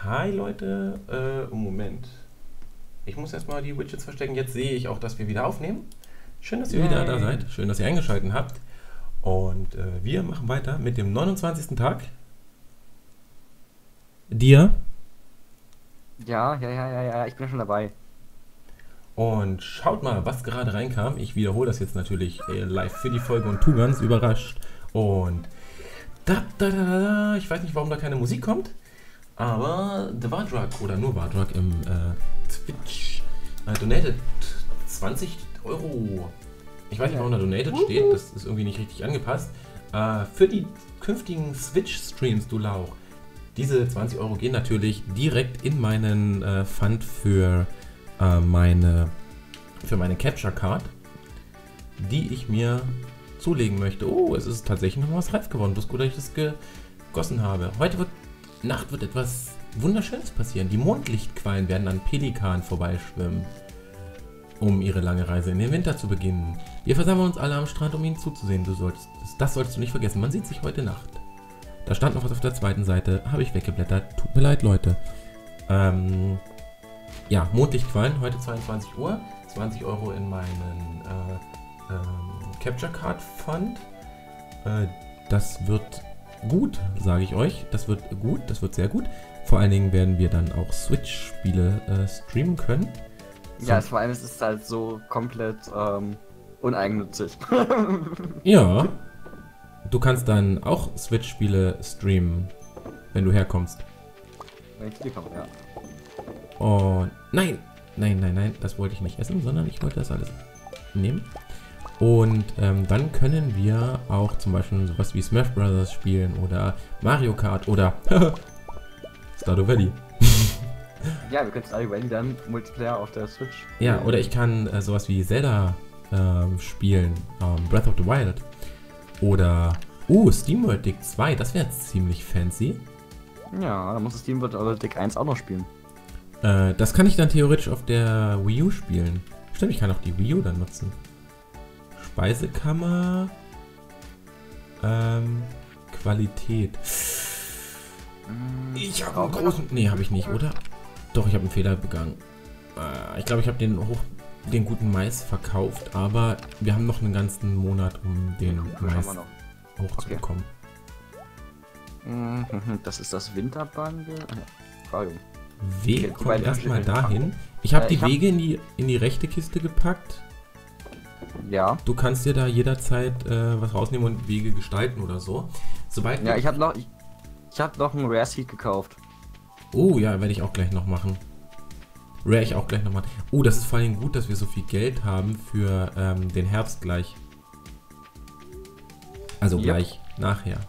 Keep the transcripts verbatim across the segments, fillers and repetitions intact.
Hi Leute, äh, Moment. Ich muss erstmal die Widgets verstecken. Jetzt sehe ich auch, dass wir wieder aufnehmen. Schön, dass ihr Yay. wieder da seid. Schön, dass ihr eingeschaltet habt. Und äh, wir machen weiter mit dem neunundzwanzigsten Tag. Dir. Ja, ja, ja, ja, ja, ich bin schon dabei. Und schaut mal, was gerade reinkam. Ich wiederhole das jetzt natürlich äh, live für die Folge und tu ganz überrascht. Und da, da, da, da, da. Ich weiß nicht, warum da keine Musik kommt. Aber The Wardrug oder nur Wardrug im äh, Twitch äh, donated zwanzig Euro. Ich weiß nicht, warum da donated steht. Das ist irgendwie nicht richtig angepasst. Äh, für die künftigen Switch-Streams, du Lauch. Diese zwanzig Euro gehen natürlich direkt in meinen äh, Fund für äh, meine für meine Capture Card, die ich mir zulegen möchte. Oh, es ist tatsächlich noch was reif geworden. Bloß gut, dass ich das gegossen habe. Heute wird Nacht wird etwas Wunderschönes passieren. Die Mondlichtquallen werden an Pelikan vorbeischwimmen, um ihre lange Reise in den Winter zu beginnen. Wir versammeln uns alle am Strand, um ihnen zuzusehen. Du sollst, das sollst du nicht vergessen. Man sieht sich heute Nacht. Da stand noch was auf der zweiten Seite. Habe ich weggeblättert. Tut mir leid, Leute. Ähm, ja, Mondlichtquallen. Heute zweiundzwanzig Uhr. zwanzig Euro in meinen äh, ähm, Capture Card Fund. Äh, das wird gut, sage ich euch. Das wird gut. Das wird sehr gut. Vor allen Dingen werden wir dann auch Switch-Spiele äh, streamen können. So. Ja, vor allem ist es halt so komplett ähm, uneigennützig. Ja. Du kannst dann auch Switch-Spiele streamen, wenn du herkommst. Wenn ich hier komme, ja. Und nein, nein, nein, nein, das wollte ich nicht essen, sondern ich wollte das alles nehmen. Und ähm, dann können wir auch zum Beispiel sowas wie Smash Brothers spielen oder Mario Kart oder Stardew Valley. Ja, wir können Stardew Valley dann Multiplayer auf der Switch. Ja, oder ich kann äh, sowas wie Zelda ähm, spielen, ähm, Breath of the Wild. Oder, uh, SteamWorld Dig zwei, das wäre jetzt ziemlich fancy. Ja, da muss das SteamWorld Dig eins auch noch spielen. Äh, das kann ich dann theoretisch auf der Wii U spielen. Stimmt, ich kann auch die Wii U dann nutzen. Speisekammer. Ähm, Qualität. Ich habe einen großen... Nee, habe ich nicht, oder? Doch, ich habe einen Fehler begangen. Äh, ich glaube, ich habe den hoch... den guten Mais verkauft, aber wir haben noch einen ganzen Monat, um den Ja, Mais noch. hochzubekommen. Okay. Das ist das Winterbundle. Frage. Weg Okay, kommt erstmal verschiedene dahin. Ich habe Äh, die ich hab- Wege in die, in die rechte Kiste gepackt. Ja. Du kannst dir da jederzeit äh, was rausnehmen und Wege gestalten oder so. Sobald Ja, ich habe noch. Ich, ich habe noch einen Rare Seed gekauft. Oh ja, werde ich auch gleich noch machen. Rare ich auch gleich noch machen. Oh, das ist vor allem gut, dass wir so viel Geld haben für ähm, den Herbst gleich. Also Yep. gleich nachher.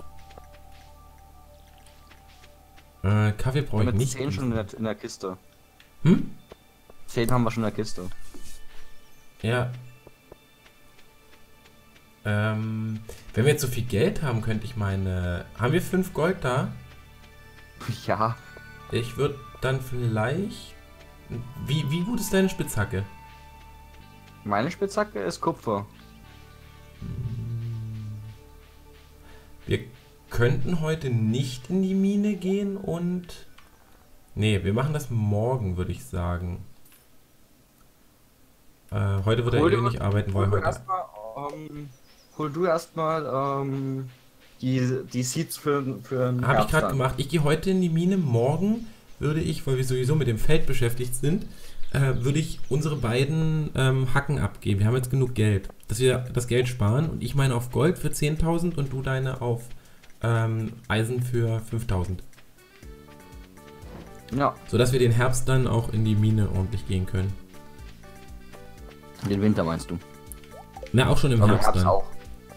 Äh, Kaffee brauche ich Mit nicht. zehn schon in der, in der Kiste. Hm? zehn haben wir schon in der Kiste. Ja. Ähm, wenn wir jetzt so viel Geld haben, könnte ich meine... Haben wir fünf Gold da? Ja. Ich würde dann vielleicht... Wie, wie gut ist deine Spitzhacke? Meine Spitzhacke ist Kupfer. Wir könnten heute nicht in die Mine gehen und... Nee, wir machen das morgen, würde ich sagen. Äh, heute wird er Hol eh dir- nicht arbeiten, Hol weil du heute... erstmal, ähm, hol du erstmal ähm, die, die Seeds für, für den Habe ich Herbst gerade dann. gemacht. Ich gehe heute in die Mine. Morgen würde ich, weil wir sowieso mit dem Feld beschäftigt sind, äh, würde ich unsere beiden ähm, Hacken abgeben. Wir haben jetzt genug Geld, dass wir das Geld sparen. Und ich meine auf Gold für zehntausend und du deine auf ähm, Eisen für fünftausend. Ja, Sodass wir den Herbst dann auch in die Mine ordentlich gehen können. den Winter meinst du? Na, auch schon im Aber Herbst Herbst dann. auch.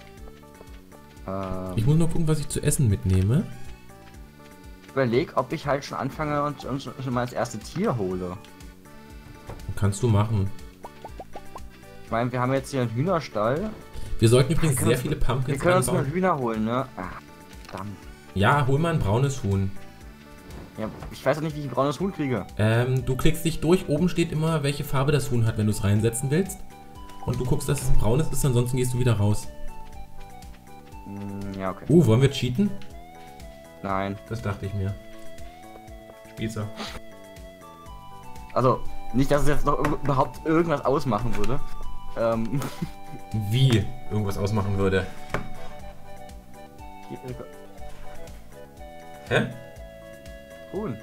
Ähm, Ich muss noch gucken, was ich zu essen mitnehme. ich überleg, ob ich halt schon anfange und, und schon schon mal das erste Tier hole. Kannst du machen. Ich meine, wir haben jetzt hier einen Hühnerstall. Wir sollten übrigens Wir können sehr uns- viele Wir Pumpkins können uns mal anbauen. Hühner holen, ne? Ach, verdammt. Ja, hol mal ein braunes Huhn. Ja, ich weiß auch nicht, wie ich ein braunes Huhn kriege. Ähm, du klickst dich durch, oben steht immer, welche Farbe das Huhn hat, wenn du es reinsetzen willst. Und du guckst, dass es ein braunes ist, ansonsten gehst du wieder raus. Hm, ja, okay. Uh, wollen wir cheaten? Nein. Das dachte ich mir. Spießer. Also, nicht, dass es jetzt noch überhaupt irgendwas ausmachen würde. Ähm. Wie irgendwas ausmachen würde. Hä? Cool.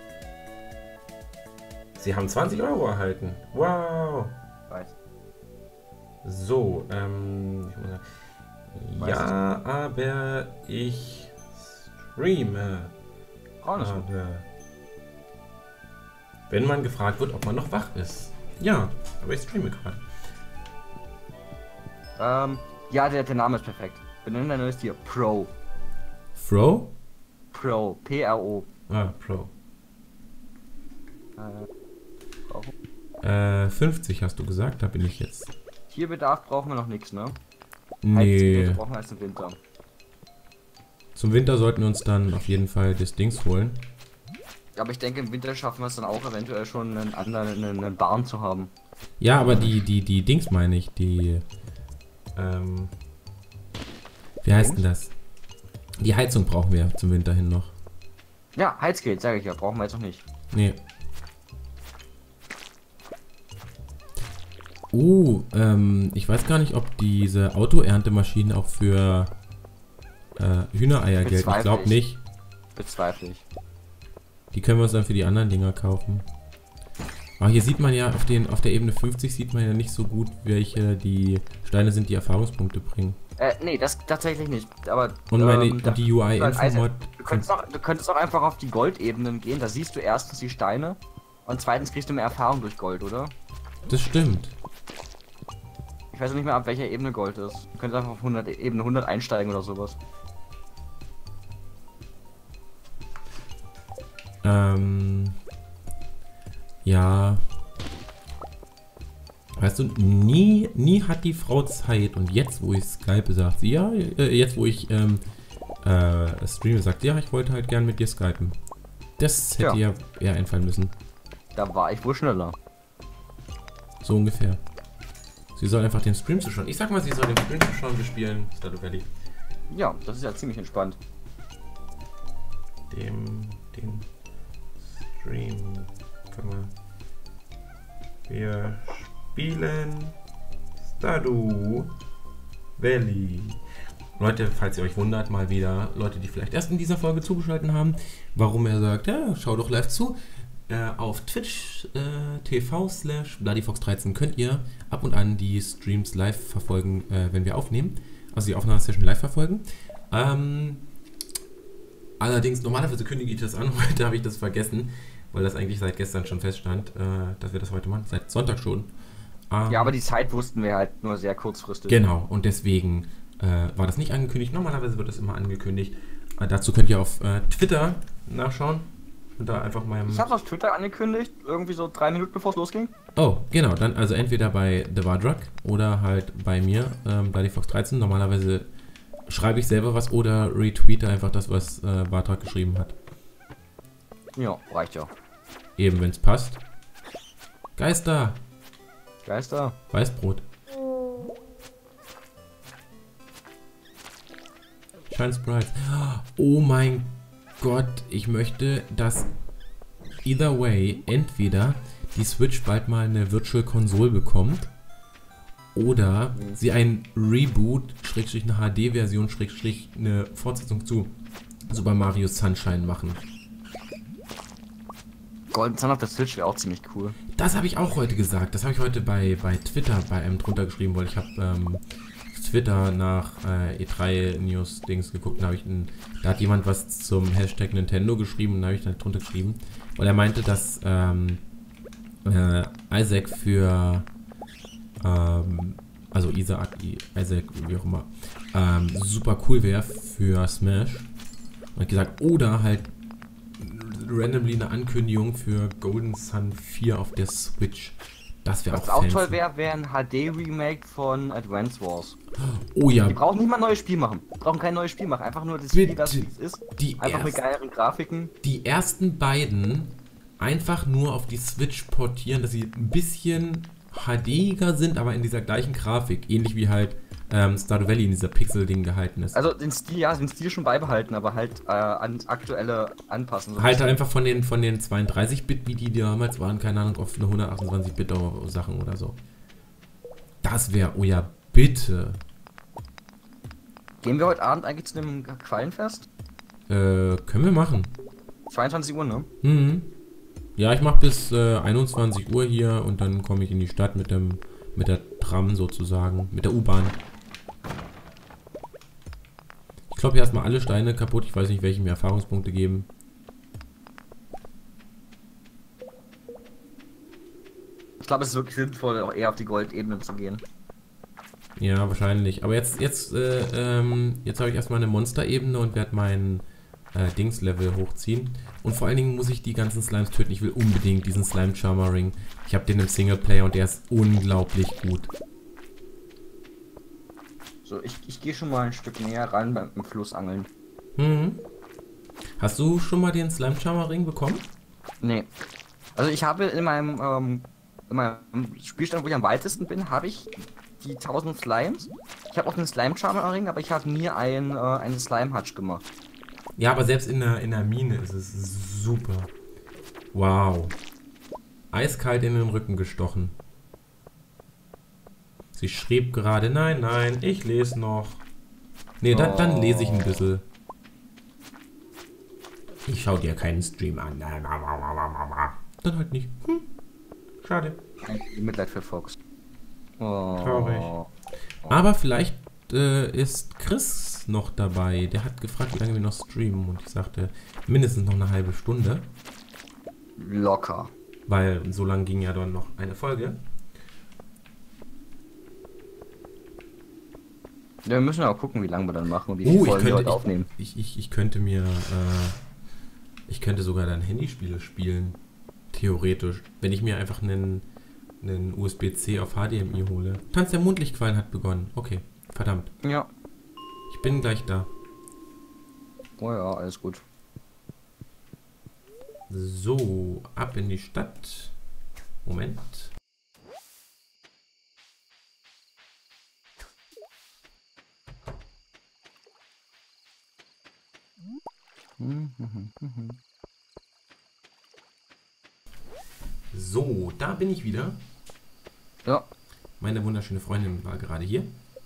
Sie haben zwanzig Euro erhalten. Wow. Weiß. So, ähm. Ich muss sagen, Weiß ja, aber ich streame. Auch nicht. Aber wenn man gefragt wird, ob man noch wach ist. Ja, aber ich streame gerade. Ähm, ja, der, der Name ist perfekt. Benennen dein neues Tier. Pro. Fro? Pro. P R O. Ah, Pro. Äh, brauchen- Äh, fünfzig hast du gesagt, da bin ich jetzt. Tierbedarf brauchen wir noch nichts, ne? Nee. Heizgeräte brauchen wir erst im Winter. Zum Winter sollten wir uns dann auf jeden Fall das Dings holen. Aber ich denke, im Winter schaffen wir es dann auch eventuell schon einen anderen, einen, einen Barn zu haben. Ja, aber die, die, die Dings meine ich, die, ähm, wie heißt denn das? Die Heizung brauchen wir zum Winter hin noch. Ja, Heizgerät, sage ich ja, brauchen wir jetzt noch nicht. Nee. Uh, ähm, ich weiß gar nicht, ob diese Autoerntemaschine auch für äh, Hühnereier gilt. Ich Bezweifle glaube ich. nicht. Bezweifle ich. Die können wir uns dann für die anderen Dinger kaufen. Aber hier sieht man ja, auf, den, auf der Ebene fünfzig sieht man ja nicht so gut, welche die Steine sind, die Erfahrungspunkte bringen. Äh, nee, das tatsächlich nicht. Aber Und meine ähm, da- und die U Also, I-Info-Mod. du, könntest auch, du könntest auch einfach auf die Goldebenen gehen. Da siehst du erstens die Steine und zweitens kriegst du mehr Erfahrung durch Gold, oder? Das stimmt. Ich weiß nicht mehr, ab welcher Ebene Gold ist. Du könntest einfach auf hundert, Ebene hundert einsteigen oder sowas. Ähm. Ja. Weißt du, nie, nie hat die Frau Zeit und jetzt, wo ich Skype, sagt sie, ja, äh, jetzt, wo ich ähm, äh, streame, sagt ja, ich wollte halt gern mit dir skypen. Das hätte ja eher einfallen müssen. Da war ich wohl schneller. So ungefähr. Sie soll einfach den Stream zuschauen. Ich sag mal, sie soll den Stream zuschauen, wir spielen Stardew Valley. Ja, das ist ja ziemlich entspannt. Dem, den Stream können wir. Wir spielen Stardew Valley. Leute, falls ihr euch wundert, mal wieder Leute, die vielleicht erst in dieser Folge zugeschaltet haben, warum er sagt, ja, schau doch live zu. Äh, auf Twitch äh, T V slash bloodyfox dreizehn könnt ihr ab und an die Streams live verfolgen, äh, wenn wir aufnehmen. Also die Aufnahmesession live verfolgen. Ähm, allerdings, normalerweise kündige ich das an, heute habe ich das vergessen, weil das eigentlich seit gestern schon feststand, äh, dass wir das heute machen, seit Sonntag schon. Ähm, Ja, aber die Zeit wussten wir halt nur sehr kurzfristig. Genau, und deswegen äh, war das nicht angekündigt. Normalerweise wird das immer angekündigt. Äh, dazu könnt ihr auf äh, Twitter nachschauen. Und da einfach mal. Ich hab's auf Twitter angekündigt, irgendwie so drei Minuten bevor es losging. Oh, genau, dann also entweder bei The Wardrug oder halt bei mir, ähm, bloodyfox dreizehn. Normalerweise schreibe ich selber was oder retweete einfach das, was äh, Bartrag geschrieben hat. Ja, reicht ja. Eben, wenn es passt. Geister! Geister. Weißbrot. Shine Sprites. Oh mein Gott, ich möchte, dass either way entweder die Switch bald mal eine Virtual Console bekommt oder Mhm. sie ein Reboot, Schrägstrich eine H D-Version, Schrägstrich eine Fortsetzung zu Super Mario Sunshine machen. Golden Sun auf der Switch wäre auch ziemlich cool. Das habe ich auch heute gesagt. Das habe ich heute bei, bei Twitter bei einem drunter geschrieben, weil ich habe ähm, Twitter nach äh, E drei News Dings geguckt. Da, ich ein, da hat jemand was zum Hashtag Nintendo geschrieben und da habe ich dann drunter geschrieben, weil er meinte, dass ähm, äh, Isaac für ähm, also Isaac, Isaac, wie auch immer, ähm, super cool wäre für Smash. Und hat gesagt, oder halt randomly eine Ankündigung für Golden Sun vier auf der Switch. Das wäre auch Was auch fancy. toll wäre, wäre ein H D-Remake von Advance Wars. Oh ja, Die brauchen nicht mal ein neues Spiel machen. Die brauchen kein neues Spiel machen. Einfach nur das Bitte. Spiel, das wie es ist. die, Einfach mit erst, geileren Grafiken. die ersten beiden einfach nur auf die Switch portieren, dass sie ein bisschen H D-iger sind, aber in dieser gleichen Grafik. Ähnlich wie halt ähm, Stardew Valley in dieser Pixel-Ding gehalten ist. Also den Stil, ja, den Stil schon beibehalten, aber halt äh, an aktuelle anpassen. So Halt einfach von den, von den zweiunddreißig Bit, wie die damals waren, keine Ahnung, auf eine hundertachtundzwanzig Bit Sachen oder so. Das wäre, oh ja, bitte. Gehen wir heute Abend eigentlich zu dem Quallenfest? Äh, können wir machen. zweiundzwanzig Uhr, ne? Mhm. Ja, ich mache bis äh, einundzwanzig Uhr hier und dann komme ich in die Stadt mit dem mit der Tram sozusagen, mit der U-Bahn. Ich glaube, hier erstmal alle Steine kaputt. Ich weiß nicht, welche mir Erfahrungspunkte geben. Ich glaube, es ist wirklich sinnvoll, auch eher auf die Goldebene zu gehen. Ja, wahrscheinlich. Aber jetzt, jetzt, äh, ähm, jetzt habe ich erstmal eine Monsterebene und werde mein äh, Dings-Level hochziehen. Und vor allen Dingen muss ich die ganzen Slimes töten. Ich will unbedingt diesen Slime Charmer Ring. Ich habe den im Singleplayer und der ist unglaublich gut. So, ich, ich gehe schon mal ein Stück näher rein beim im Fluss angeln. Mhm. Hast du schon mal den Slime Charmer Ring bekommen? Nee. Also ich habe in meinem, ähm, in meinem Spielstand, wo ich am weitesten bin, habe ich die tausend Slimes. Ich habe auch den Slime Charmer Ring, aber ich habe nie ein, äh, einen Slime Hutch gemacht. Ja, aber selbst in der, in der Mine ist es super. Wow. Eiskalt in den Rücken gestochen. Sie schrieb gerade, nein, nein, ich lese noch. Nee, dann, dann lese ich ein bisschen. Ich schau dir keinen Stream an. Dann halt nicht. Hm. Schade. Ein Mitleid für Fox. Oh. Traurig. Aber vielleicht äh, ist Chris noch dabei. Der hat gefragt, wie lange wir noch streamen. Und ich sagte, mindestens noch eine halbe Stunde. Locker. Weil so lang ging ja dann noch eine Folge. Ja, wir müssen auch gucken, wie lange wir dann machen und wie Oh, viele ich Folgen wir könnte, heute aufnehmen. ich, ich, ich, ich könnte mir, äh, ich könnte sogar dann Handyspiele spielen. Theoretisch. Wenn ich mir einfach einen, einen U S B C auf H D M I hole. Tanz der Mondlichtquallen hat begonnen. Okay, verdammt. Ja. Ich bin gleich da. Oh ja, alles gut. So, ab in die Stadt. Moment. So, da bin ich wieder. Ja. Meine wunderschöne Freundin war gerade hier.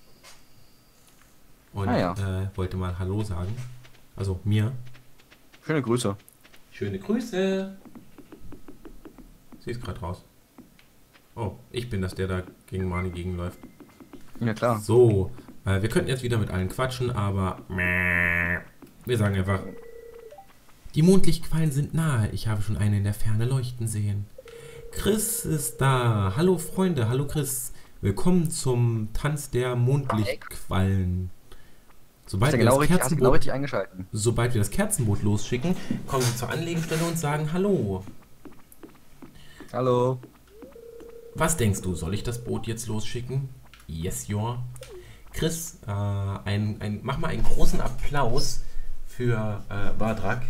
Und Ah, ja. äh, wollte mal Hallo sagen. Also mir. Schöne Grüße. Schöne Grüße. Sie ist gerade raus. Oh, ich bin das, der da gegen Mani gegenläuft. Ja, klar. So, äh, wir könnten jetzt wieder mit allen quatschen, aber mäh, wir sagen einfach, die Mondlichtquallen sind nahe. Ich habe schon eine in der Ferne leuchten sehen. Chris ist da. Hallo Freunde, hallo Chris. Willkommen zum Tanz der Mondlichtquallen. Sobald Hast du wir, genau das richtig, hast du genau Kerzenboot, richtig eingeschalten. sobald wir das Kerzenboot losschicken, kommen sie zur Anlegestelle und sagen Hallo. Hallo. Was denkst du, soll ich das Boot jetzt losschicken? Yes, your. Chris, äh, ein, ein, mach mal einen großen Applaus für äh, Badrak,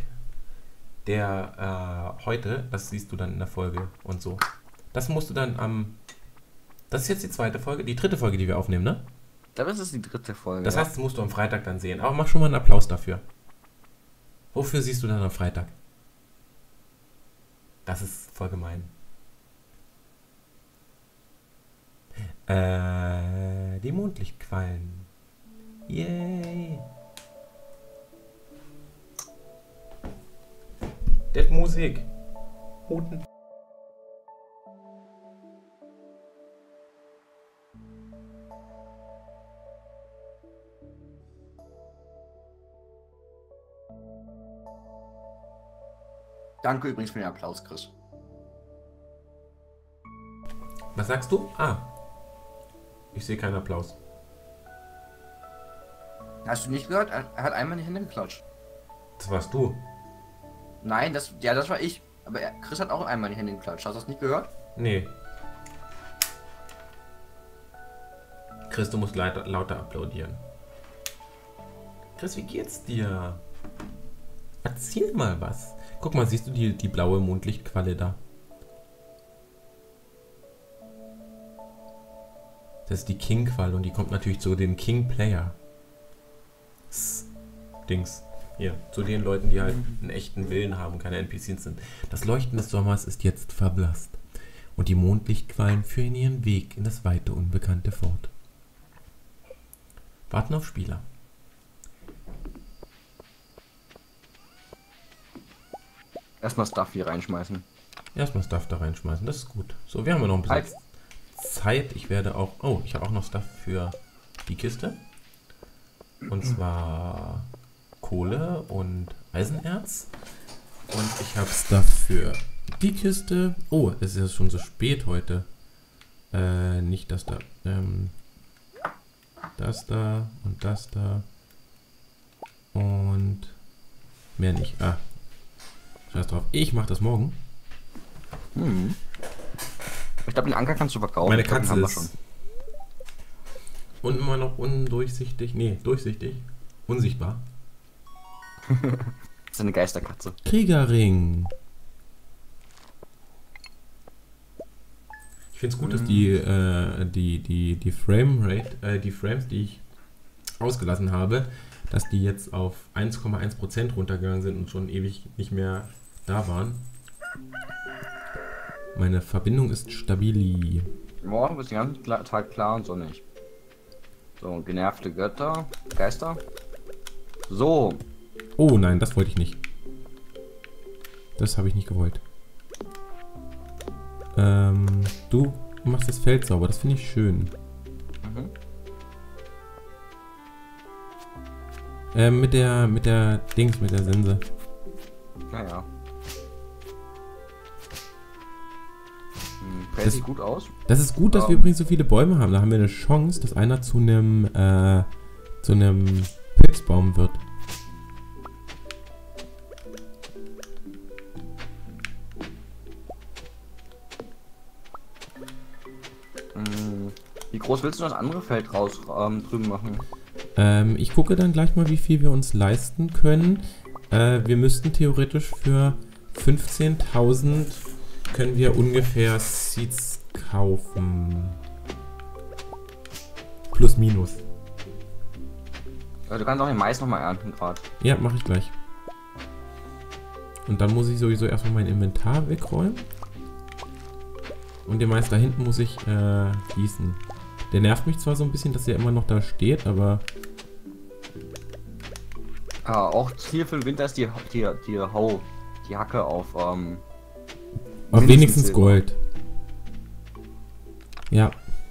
der äh, heute, das siehst du dann in der Folge und so. Das musst du dann am, das ist jetzt die zweite Folge, die dritte Folge, die wir aufnehmen, ne? Das ist die dritte Folge. Das ja. heißt, das musst du am Freitag dann sehen. Aber mach schon mal einen Applaus dafür. Wofür siehst du dann am Freitag? Das ist voll gemein. Äh, die Mondlichtquallen. Yay. Das Musik. Hoden. Danke übrigens für den Applaus, Chris. Was sagst du? Ah. Ich sehe keinen Applaus. Hast du nicht gehört? Er er hat einmal in die Hände geklatscht. Das warst du. Nein, das, ja, das war ich. Aber er, Chris hat auch einmal in die Hände geklatscht. Hast du das nicht gehört? Nee. Chris, du musst lauter, lauter applaudieren. Chris, wie geht's dir? Erzähl mal was. Guck mal, siehst du die, die blaue Mondlichtqualle da? Das ist die King-Qual und die kommt natürlich zu den King-Player. Dings. Hier, zu den Leuten, die halt einen echten Willen haben, keine N P Cs sind. Das Leuchten des Sommers ist jetzt verblasst. Und die Mondlichtquallen führen ihren Weg in das weite Unbekannte fort. Warten auf Spieler. Erstmal Stuff hier reinschmeißen. Erstmal Stuff da reinschmeißen, das ist gut. So, wir haben ja noch ein bisschen Halt. Zeit. Ich werde auch... Oh, ich habe auch noch Stuff für die Kiste. Und zwar Kohle und Eisenerz. Und ich habe Stuff für die Kiste. Oh, es ist ja schon so spät heute. Äh, nicht das da. Ähm, das da und das da. Und mehr nicht. Ah, scheiß drauf. Ich mache das morgen. Hm. Ich glaube, den Anker kannst du verkaufen. Meine Ich glaub, den Katze haben wir ist schon. und immer noch undurchsichtig. Nee, durchsichtig. Unsichtbar. Das ist eine Geisterkatze. Kriegerring. Ich finde es gut, dass die, äh, die, die, die Framerate, äh, die Frames, die ich ausgelassen habe, dass die jetzt auf eins Komma eins Prozent runtergegangen sind und schon ewig nicht mehr da waren. Meine Verbindung ist stabil. Morgen ist den ganzen Kla- Tag klar und sonnig. So, genervte Götter, Geister. So, Oh nein, das wollte ich nicht. Das habe ich nicht gewollt. Ähm, du machst das Feld sauber, das finde ich schön. mhm. Ähm, mit der, mit der Dings, mit der Sense. Naja. Hm, fällt Das- sich gut aus. Das ist gut, dass wir Ähm. übrigens so viele Bäume haben. Da haben wir eine Chance, dass einer zu einem, äh, zu einem Pilzbaum wird. Hm, wie groß willst du das andere Feld raus ähm, drüben machen? Ähm, ich gucke dann gleich mal, wie viel wir uns leisten können. Äh, wir müssten theoretisch für fünfzehntausend können wir ungefähr Seeds kaufen. Plus, minus. Ja, du kannst auch den Mais nochmal ernten gerade. Ja, mache ich gleich. Und dann muss ich sowieso erstmal mein Inventar wegräumen. Und den Mais da hinten muss ich äh, gießen. Der nervt mich zwar so ein bisschen, dass er immer noch da steht, aber Ah, auch Ziel für den Winter ist die, die, die Hau, die Hacke auf, ähm, aber Mindestens wenigstens Silber. Gold. Ja.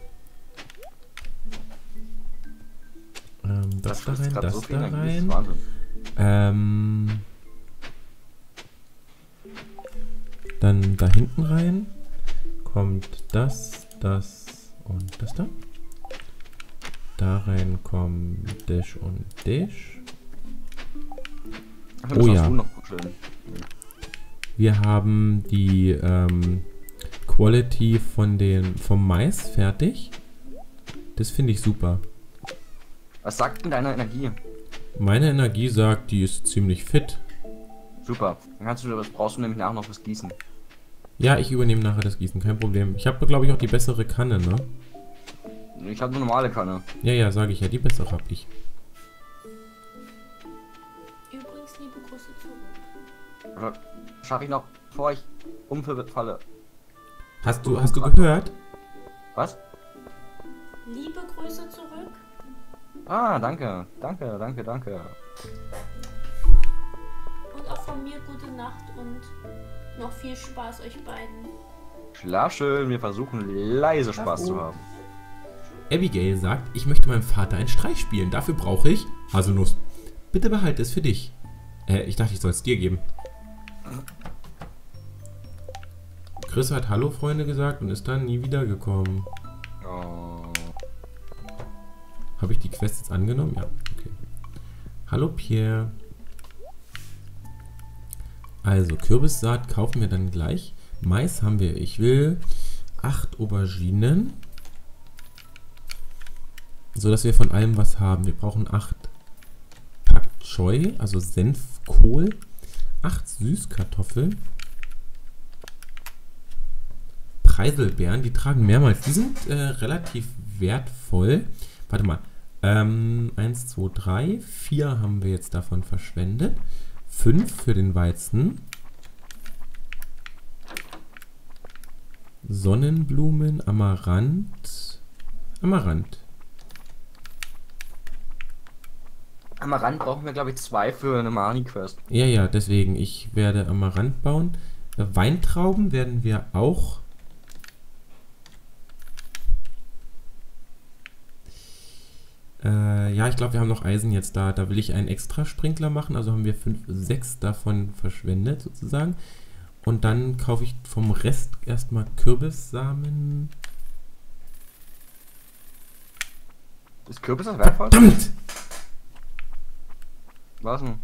Ähm, das, da frisst rein, grad das so viel da Energie, das ist rein. Wahnsinn. Ähm, dann da hinten rein kommt das, das und das da. Da rein kommen Dash und Dash. Ach, Oh das ja. hast du noch kuscheln. Wir haben die ähm, Quality von den, vom Mais fertig. Das finde ich super. Was sagt denn deine Energie? Meine Energie sagt, die ist ziemlich fit. Super. Dann kannst du, das brauchst du nämlich nachher noch fürs Gießen. Ja, ich übernehme nachher das Gießen, kein Problem. Ich habe, glaube ich, auch die bessere Kanne, ne? Ich habe eine normale Kanne. Ja, ja, sage ich ja, die bessere habe ich. Übrigens, liebe Grüße zurück. Oder schaffe ich noch, bevor ich umfalle. Hast du, hast du gehört? Was? Liebe Grüße zurück. Ah, danke. Danke, danke, danke. Und auch von mir gute Nacht und noch viel Spaß euch beiden. Schlaf schön, wir versuchen leise Spaß zu haben. Abigail sagt, ich möchte meinem Vater einen Streich spielen. Dafür brauche ich Haselnuss. Bitte behalte es für dich. Äh, ich dachte, ich soll es dir geben. Chris hat Hallo, Freunde gesagt und ist dann nie wiedergekommen. Oh. Habe ich die Quest jetzt angenommen? Ja, okay. Hallo, Pierre. Also, Kürbissaat kaufen wir dann gleich. Mais haben wir. Ich will acht Auberginen. So dass wir von allem was haben. Wir brauchen acht Pak Choi, also Senfkohl. acht Süßkartoffeln. Preiselbeeren, die tragen mehrmals. Die sind äh, relativ wertvoll. Warte mal. Ähm, eins, zwei, drei, vier haben wir jetzt davon verschwendet. fünf für den Weizen. Sonnenblumen, Amaranth. Amaranth. Amaranth brauchen wir, glaube ich, zwei für eine Mani-Quest. Ja, ja, deswegen. Ich werde Amaranth bauen. Äh, Weintrauben werden wir auch. Äh, ja, ich glaube, wir haben noch Eisen jetzt da. Da will ich einen extra Sprinkler machen. Also haben wir fünf, sechs davon verschwendet, sozusagen. Und dann kaufe ich vom Rest erstmal Kürbissamen. Ist Kürbis das wertvoll? Verdammt! Was denn?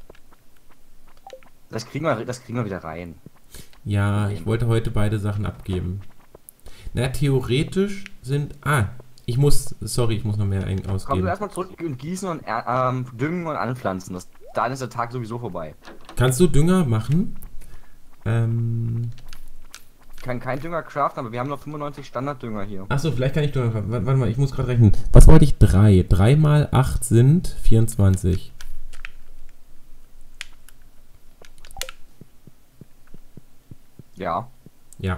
Das kriegen wir, das kriegen wir wieder rein. Ja, ich wollte heute beide Sachen abgeben. Na, theoretisch sind... Ah, ich muss... Sorry, ich muss noch mehr ein- Komm du ausgeben. erstmal zurück und gießen und äh, ähm, düngen und anpflanzen. Das, dann ist der Tag sowieso vorbei. Kannst du Dünger machen? Ähm... Ich kann kein Dünger craften, aber wir haben noch fünfundneunzig Standarddünger hier. Achso, vielleicht kann ich Dünger... Warte, warte mal, ich muss gerade rechnen. Was wollte ich? drei. drei mal acht sind vierundzwanzig. Ja. Ja.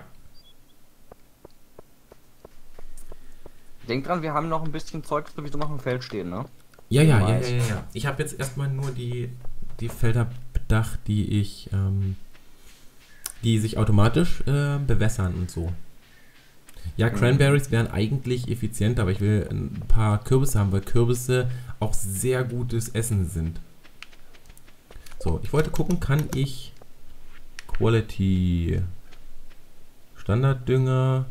Denk dran, wir haben noch ein bisschen Zeug sowieso noch im Feld stehen, ne? Ja, ja, ja, Mais. ja, ja, ja. Ich habe jetzt erstmal nur die, die Felder bedacht, die ich, ähm, die sich automatisch äh, bewässern und so. Ja, Cranberries wären eigentlich effizienter, aber ich will ein paar Kürbisse haben, weil Kürbisse auch sehr gutes Essen sind. So, ich wollte gucken, kann ich Quality Standarddünger...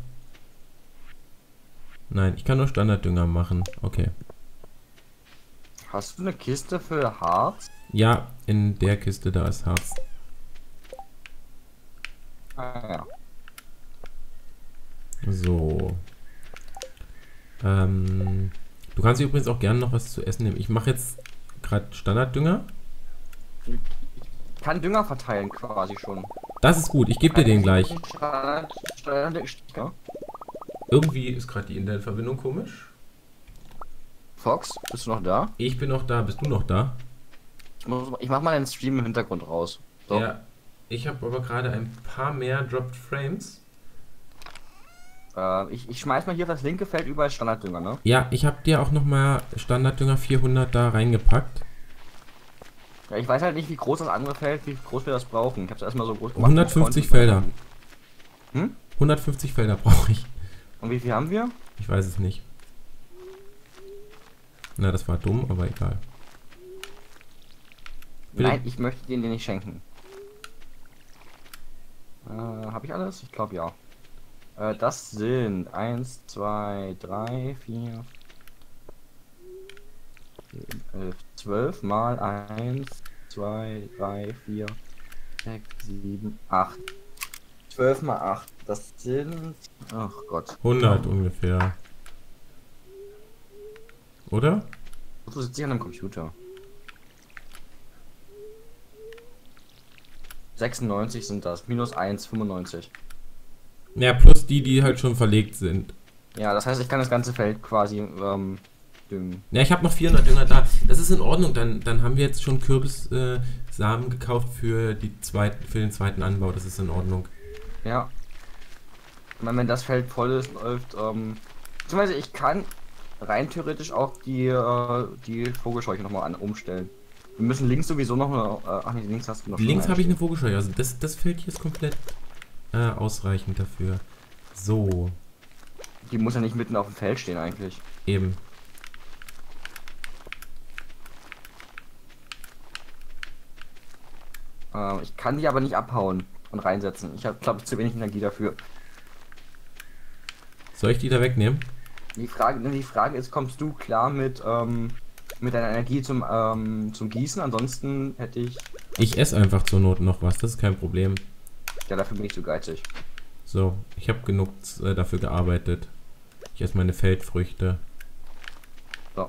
Nein, ich kann nur Standarddünger machen. Okay. Hast du eine Kiste für Harz? Ja, in der Kiste da ist Harz. Ah, ja. So. Ähm, du kannst übrigens auch gerne noch was zu essen nehmen. Ich mache jetzt gerade Standarddünger. Ich kann Dünger verteilen quasi schon. Das ist gut, ich gebe dir den gleich. Ja. Irgendwie ist gerade die Internetverbindung komisch. Fox, bist du noch da? Ich bin noch da, bist du noch da? Ich, muss, ich mach mal den Stream im Hintergrund raus. So. Ja. Ich habe aber gerade ein paar mehr Dropped Frames. Äh, ich, ich schmeiß mal hier auf das linke Feld überall Standarddünger, ne? Ja, ich habe dir auch nochmal Standarddünger vierhundert da reingepackt. Ja, ich weiß halt nicht, wie groß das andere Feld, wie groß wir das brauchen. Ich hab's erstmal so groß gemacht. hundertfünfzig Felder. Hm? hundertfünfzig Felder brauche ich. Und wie viel haben wir? Ich weiß es nicht. Na, das war dumm, aber egal. Bitte? Nein, ich möchte den dir nicht schenken. Äh, habe ich alles? Ich glaube ja. Äh, das sind eins, zwei, drei, vier, elf, zwölf mal eins, zwei, drei, vier, sechs, sieben, acht. zwölf mal acht. Das sind... Ach Gott. hundert ungefähr. Oder? Du sitzt hier an einem Computer. sechsundneunzig sind das. Minus eins, fünfundneunzig. Ja, plus die, die halt schon verlegt sind. Ja, das heißt, ich kann das ganze Feld quasi ähm, düngen. Ja, ich habe noch vierhundert Dünger da. Das ist in Ordnung. Dann, dann haben wir jetzt schon Kürbissamen äh, Samen gekauft für, die zweiten, für den zweiten Anbau. Das ist in Ordnung. Ja. Ich meine, wenn das Feld voll ist, läuft, ähm... beziehungsweise ich kann rein theoretisch auch die, äh, die Vogelscheuche nochmal an umstellen. Wir müssen links sowieso noch eine... Äh, ach nee, links hast du noch... Links habe ich eine Vogelscheuche. Also das, das Feld hier ist komplett äh, ausreichend dafür. So. Die muss ja nicht mitten auf dem Feld stehen eigentlich. Eben. Äh, ich kann die aber nicht abhauen und reinsetzen. Ich habe, glaube ich, zu wenig Energie dafür. Soll ich die da wegnehmen? Die Frage, die Frage ist, kommst du klar mit, ähm, mit deiner Energie zum, ähm, zum Gießen? Ansonsten hätte ich... Ich esse einfach zur Not noch was. Das ist kein Problem. Ja, dafür bin ich zu geizig. So, ich habe genug äh, dafür gearbeitet. Ich esse meine Feldfrüchte. So.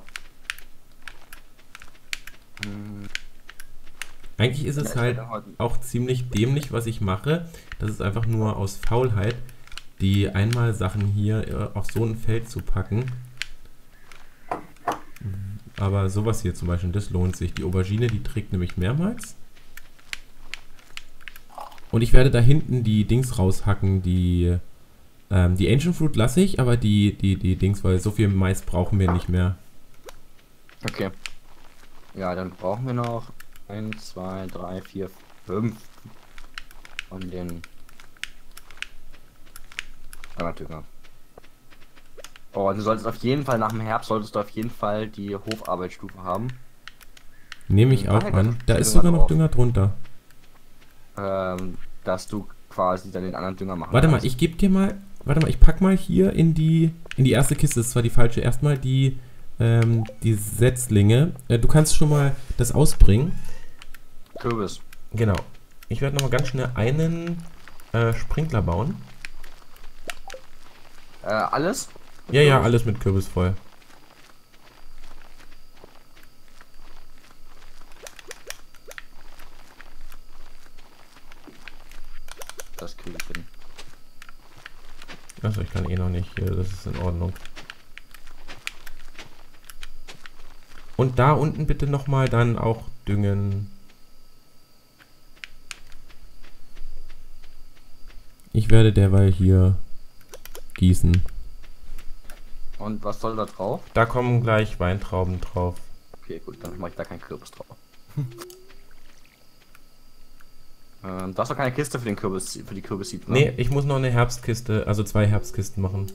Hm. Eigentlich ist es Ja, halt heute- auch ziemlich dämlich, was ich mache. Das ist einfach nur aus Faulheit, die Einmalsachen hier äh, auf so ein Feld zu packen. Aber sowas hier zum Beispiel, das lohnt sich. Die Aubergine, die trägt nämlich mehrmals. Und ich werde da hinten die Dings raushacken, die ähm, die Ancient Fruit lasse ich, aber die, die, die Dings, weil so viel Mais brauchen wir nicht mehr. Okay. Ja, dann brauchen wir noch eins, zwei, drei, vier, fünf von den Dünger. Oh, du solltest auf jeden Fall nach dem Herbst solltest du auf jeden Fall die Hofarbeitsstufe haben. Nehme ich Hm, auch ach, an. da Da ist ist Dünger sogar noch drauf. Dünger drunter. Ähm, dass du quasi dann den anderen Dünger machen Warte mal, kannst. ich gebe dir mal, warte mal, ich pack mal hier in die in die erste Kiste, das ist zwar die falsche, erstmal die ähm, die Setzlinge. Äh, du kannst schon mal das ausbringen. Kürbis. Genau. Ich werde nochmal ganz schnell einen äh, Sprinkler bauen. Äh, alles? Ja, ja, alles mit Kürbis voll. Das kriege ich hin. Achso, ich kann eh noch nicht. Hier, das ist in Ordnung. Und da unten bitte nochmal dann auch düngen. Ich werde derweil hier gießen. Und was soll da drauf? Da kommen gleich Weintrauben drauf. Okay, gut, dann mache ich da keinen Kürbis drauf. ähm, du hast doch keine Kiste für den Kürbis, für die Kürbis-Seed, ne? Nee, ich muss noch eine Herbstkiste, also zwei Herbstkisten machen.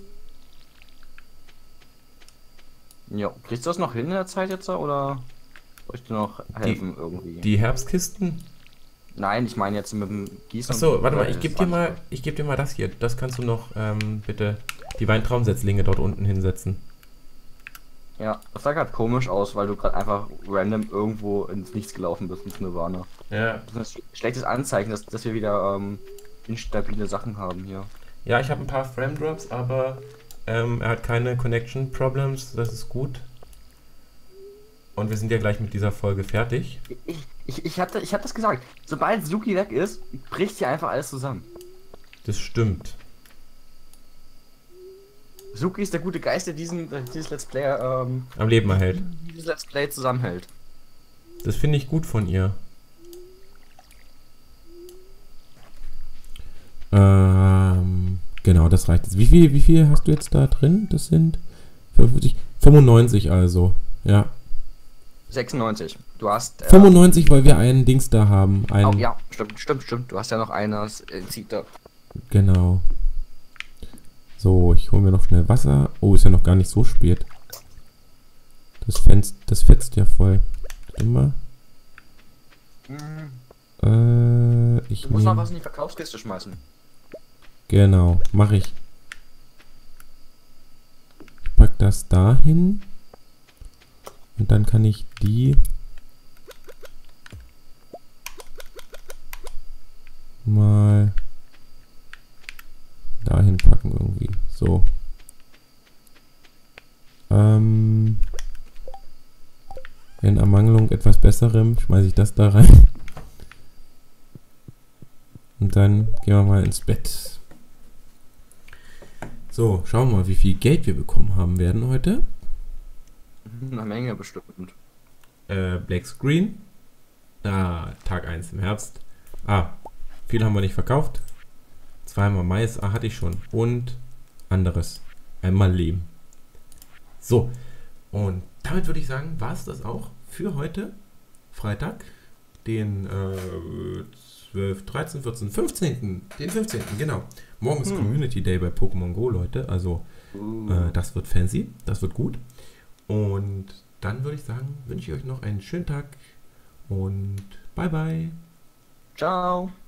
Ja, kriegst du das noch hin in der Zeit jetzt, oder soll ich dir noch helfen irgendwie? Die Herbstkisten? Nein, ich meine jetzt mit dem Gießen. Achso, und- warte mal, äh, ich gebe das dir mal, ich gebe dir mal das hier. Das kannst du noch ähm, bitte die Weintraubensetzlinge dort unten hinsetzen. Ja, das sah gerade komisch aus, weil du gerade einfach random irgendwo ins Nichts gelaufen bist, ins Nirvana. Ja. Das ist ein schlechtes Anzeichen, dass, dass wir wieder ähm, instabile Sachen haben hier. Ja, ich habe ein paar Frame Drops, aber ähm, er hat keine Connection Problems, das ist gut. Und wir sind ja gleich mit dieser Folge fertig. Ich, ich, ich hatte, ich hab das gesagt. Sobald Suki weg ist, bricht hier einfach alles zusammen. Das stimmt. Suki ist der gute Geist, der diesen, der dieses Let's Play, ähm, Am Leben erhält. dieses Let's Play zusammenhält. Das finde ich gut von ihr. Ähm, genau, das reicht jetzt. Wie viel, wie viel hast du jetzt da drin? Das sind fünfundfünfzig, fünfundneunzig also. Ja. sechsundneunzig. Du hast. Äh, fünfundneunzig, weil wir einen Dings da haben. Einen, Oh, ja, stimmt, stimmt, stimmt. Du hast ja noch eines. Äh, zieht da. Genau. So, ich hole mir noch schnell Wasser. Oh, ist ja noch gar nicht so spät. Das fetzt, das fetzt ja voll. Immer. Äh, ich Du musst noch nehm- was in die Verkaufskiste schmeißen. Genau, mache ich. Ich pack das dahin. Und dann kann ich die mal dahin packen irgendwie. So. Ähm, in Ermangelung etwas Besserem schmeiße ich das da rein. Und dann gehen wir mal ins Bett. So, schauen wir mal, wie viel Geld wir bekommen haben werden heute. Eine Menge bestimmt. Äh, Black Screen. Ah, Tag eins im Herbst. Ah, viel haben wir nicht verkauft. Zweimal Mais, ah, hatte ich schon. Und anderes. Einmal Lehm. So, und damit würde ich sagen, war es das auch für heute. Freitag, den äh, zwölf, dreizehn, vierzehn, fünfzehnten Den fünfzehnten, genau. Morgen ist Hm. Community Day bei Pokémon Go, Leute. Also, Uh. äh, das wird fancy. Das wird gut. Und dann würde ich sagen, wünsche ich euch noch einen schönen Tag und bye bye. Ciao.